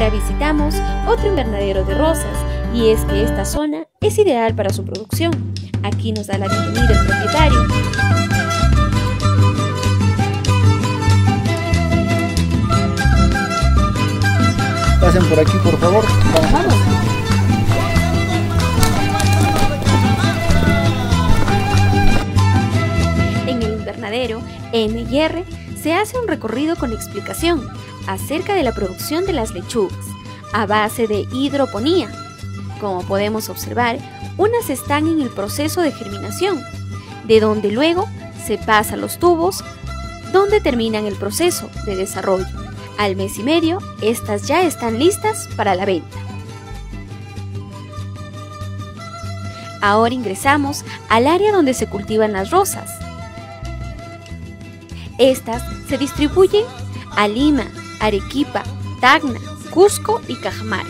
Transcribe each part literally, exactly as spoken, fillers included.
Ahora visitamos otro invernadero de rosas, y es que esta zona es ideal para su producción. Aquí nos da la bienvenida el propietario. Pasen por aquí, por favor. Vamos. Vamos. En el invernadero M y R se hace un recorrido con explicación acerca de la producción de las lechugas a base de hidroponía. Como podemos observar, unas están en el proceso de germinación, de donde luego se pasa a los tubos, donde terminan el proceso de desarrollo. Al mes y medio, estas ya están listas para la venta. Ahora ingresamos al área donde se cultivan las rosas. Estas se distribuyen a Lima, Arequipa, Tacna, Cusco y Cajamarca.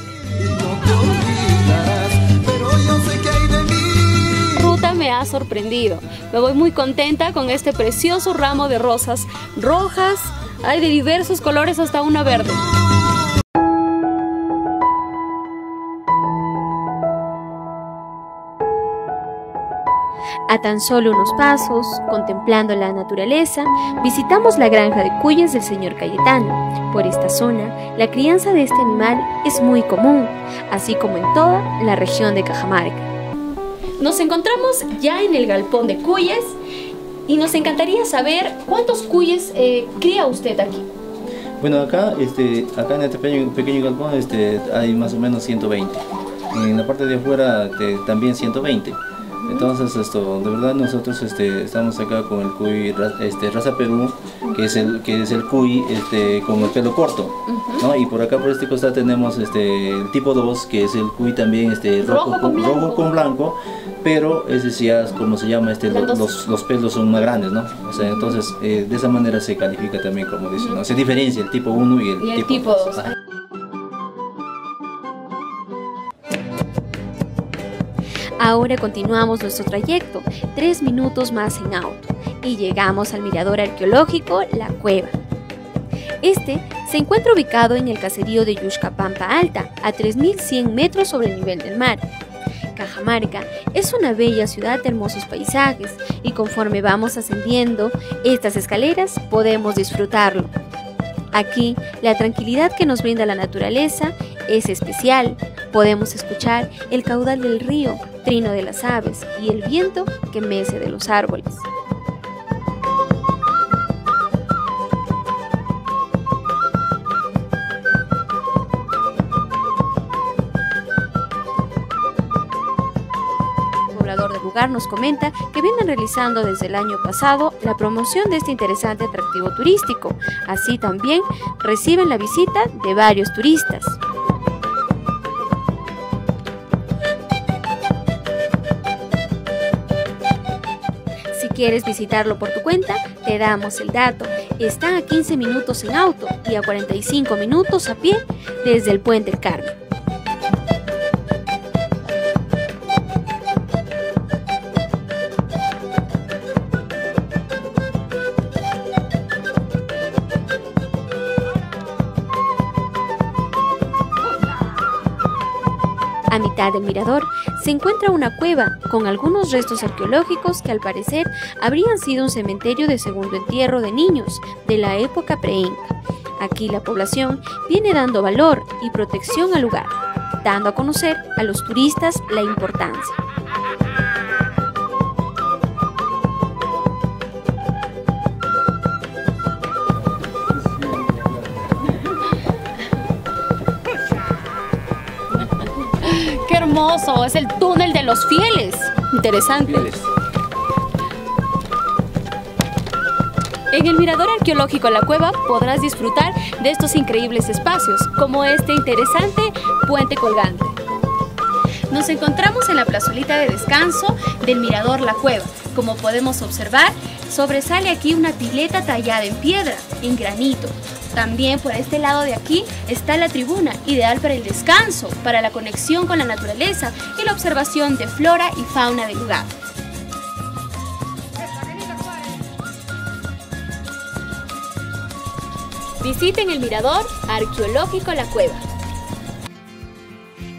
La ruta me ha sorprendido. Me voy muy contenta con este precioso ramo de rosas rojas. Hay de diversos colores hasta una verde. A tan solo unos pasos, contemplando la naturaleza, visitamos la granja de cuyes del señor Cayetano. Por esta zona, la crianza de este animal es muy común, así como en toda la región de Cajamarca. Nos encontramos ya en el galpón de cuyes y nos encantaría saber cuántos cuyes eh, cría usted aquí. Bueno, acá, este, acá en este pequeño, pequeño galpón este, hay más o menos ciento veinte. En la parte de afuera este, también ciento veinte. Entonces, esto, de verdad nosotros este, estamos acá con el cuy este, raza Perú, que es el, que es el cuy este, con el pelo corto, ¿no? Y por acá por este costado tenemos este, el tipo dos, que es el cuy también este, rojo, rojo, con, con rojo con blanco, pero ese sí es como se llama, este, los, los, los pelos son más grandes, ¿no? O sea, entonces eh, de esa manera se califica también, como dicen, ¿no? Se diferencia el tipo uno y el, y el tipo, tipo dos. Ahora continuamos nuestro trayecto, tres minutos más en auto, y llegamos al mirador arqueológico La Cueva. Este se encuentra ubicado en el caserío de Yuxcapampa Alta, a tres mil cien metros sobre el nivel del mar. Cajamarca es una bella ciudad de hermosos paisajes, y conforme vamos ascendiendo estas escaleras podemos disfrutarlo. Aquí, la tranquilidad que nos brinda la naturaleza es especial. Podemos escuchar el caudal del río, trino de las aves y el viento que mece de los árboles. El poblador del lugar nos comenta que vienen realizando desde el año pasado la promoción de este interesante atractivo turístico. Así también reciben la visita de varios turistas. Si quieres visitarlo por tu cuenta, te damos el dato. Está a quince minutos en auto y a cuarenta y cinco minutos a pie desde el Puente del Carmen. A mitad del mirador se encuentra una cueva con algunos restos arqueológicos que al parecer habrían sido un cementerio de segundo entierro de niños de la época preinca. Aquí la población viene dando valor y protección al lugar, dando a conocer a los turistas la importancia. ¡Qué hermoso! Es el túnel de los fieles. Interesante. Fieles. En el mirador arqueológico La Cueva podrás disfrutar de estos increíbles espacios, como este interesante puente colgante. Nos encontramos en la plazolita de descanso del mirador La Cueva. Como podemos observar, sobresale aquí una pileta tallada en piedra, en granito. También por este lado de aquí está la tribuna, ideal para el descanso, para la conexión con la naturaleza y la observación de flora y fauna del lugar. Visiten el mirador arqueológico La Cueva.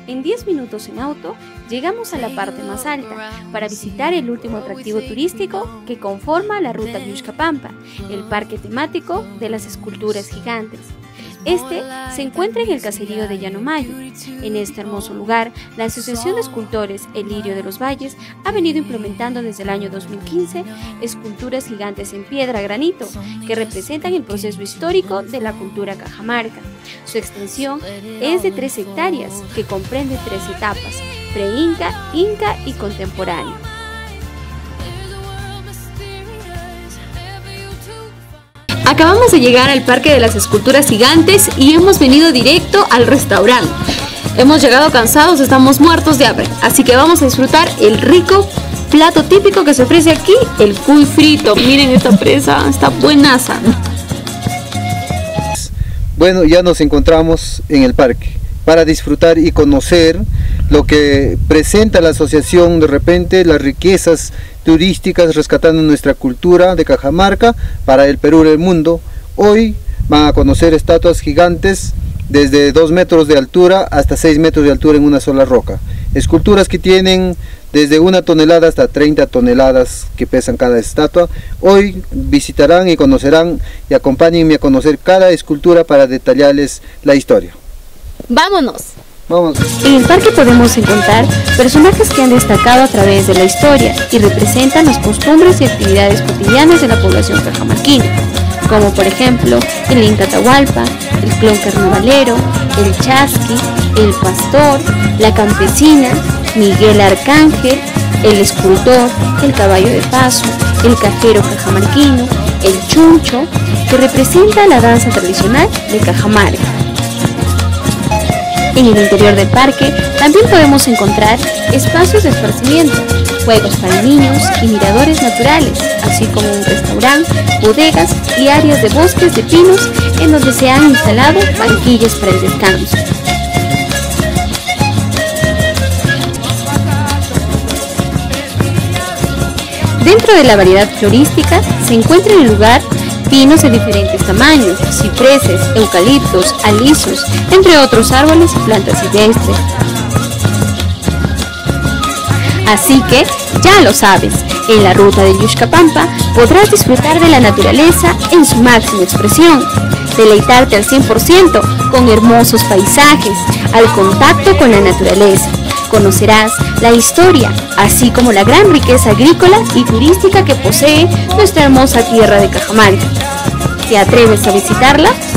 En diez minutos en auto, llegamos a la parte más alta para visitar el último atractivo turístico que conforma la ruta Yuxcapampa, el parque temático de las esculturas gigantes. Este se encuentra en el caserío de Llanomayo. En este hermoso lugar, la Asociación de Escultores El Lirio de los Valles ha venido implementando desde el año dos mil quince esculturas gigantes en piedra granito que representan el proceso histórico de la cultura cajamarca. Su extensión es de tres hectáreas, que comprende tres etapas: pre-inca, inca y contemporáneo. Acabamos de llegar al Parque de las Esculturas Gigantes y hemos venido directo al restaurante. Hemos llegado cansados, estamos muertos de hambre, así que vamos a disfrutar el rico plato típico que se ofrece aquí, el cuy frito. Miren esta presa, está buenaza. Bueno, ya nos encontramos en el parque para disfrutar y conocer lo que presenta la asociación, de repente las riquezas turísticas rescatando nuestra cultura de Cajamarca para el Perú y el mundo. Hoy van a conocer estatuas gigantes desde dos metros de altura hasta seis metros de altura en una sola roca. Esculturas que tienen desde una tonelada hasta treinta toneladas que pesan cada estatua. Hoy visitarán y conocerán, y acompáñenme a conocer cada escultura para detallarles la historia. ¡Vámonos! Vamos. En el parque podemos encontrar personajes que han destacado a través de la historia y representan las costumbres y actividades cotidianas de la población cajamarquina, como por ejemplo el Inca Atahualpa, el clon carnavalero, el chasqui, el pastor, la campesina, Miguel Arcángel, el escultor, el caballo de paso, el cajero cajamarquino, el chuncho, que representa la danza tradicional de Cajamarca. En el interior del parque también podemos encontrar espacios de esparcimiento, juegos para niños y miradores naturales, así como un restaurante, bodegas y áreas de bosques de pinos en donde se han instalado banquillas para el descanso. Dentro de la variedad florística se encuentra en el lugar pinos de diferentes tamaños, cipreses, eucaliptos, alisos, entre otros árboles y plantas silvestres. Así que, ya lo sabes, en la ruta de Yuxcapampa podrás disfrutar de la naturaleza en su máxima expresión, deleitarte al cien por ciento con hermosos paisajes, al contacto con la naturaleza. Conocerás la historia, así como la gran riqueza agrícola y turística que posee nuestra hermosa tierra de Cajamarca. ¿Te atreves a visitarla?